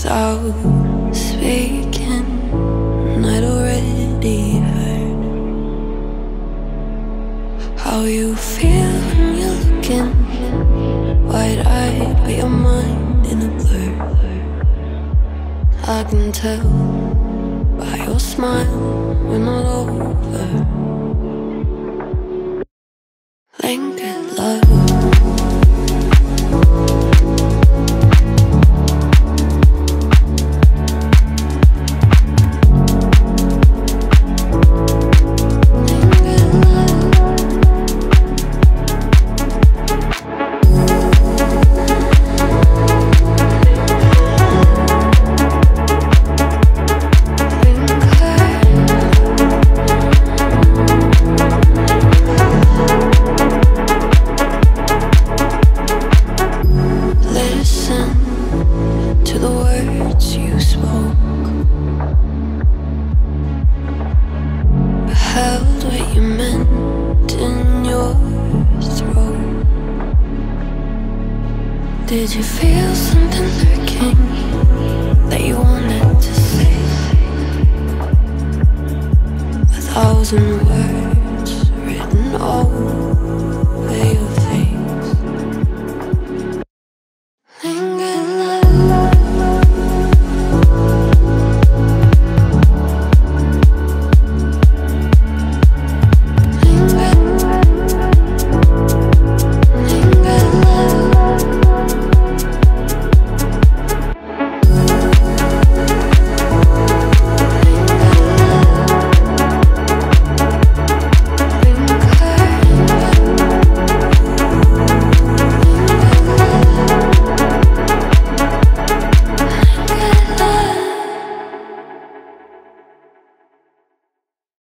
without speaking. I'd already heard how you feel when you're looking wide-eyed, but your mind in a blur. I can tell by your smile we're not over. Lingered love. Held what you meant in your throat. Did you feel something lurking that you wanted to say? 1,000 words written all